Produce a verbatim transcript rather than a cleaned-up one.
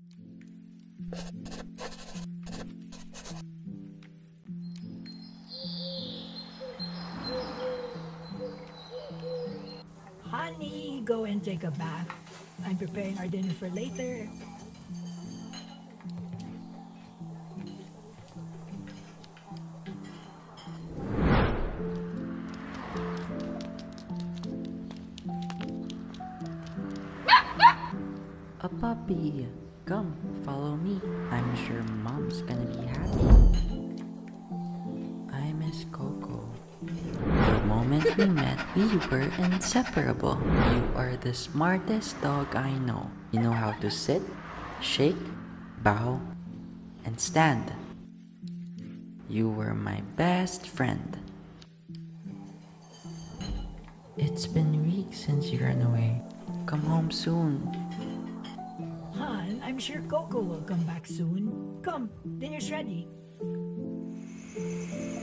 Honey, go and take a bath. I'm preparing our dinner for later. A puppy! Come, follow me. I'm sure Mom's gonna be happy. I miss Coco. The moment we met, we were inseparable. You are the smartest dog I know. You know how to sit, shake, bow, and stand. You were my best friend. It's been weeks since you ran away. Come home soon. Han, I'm sure Coco will come back soon. Come, dinner's ready.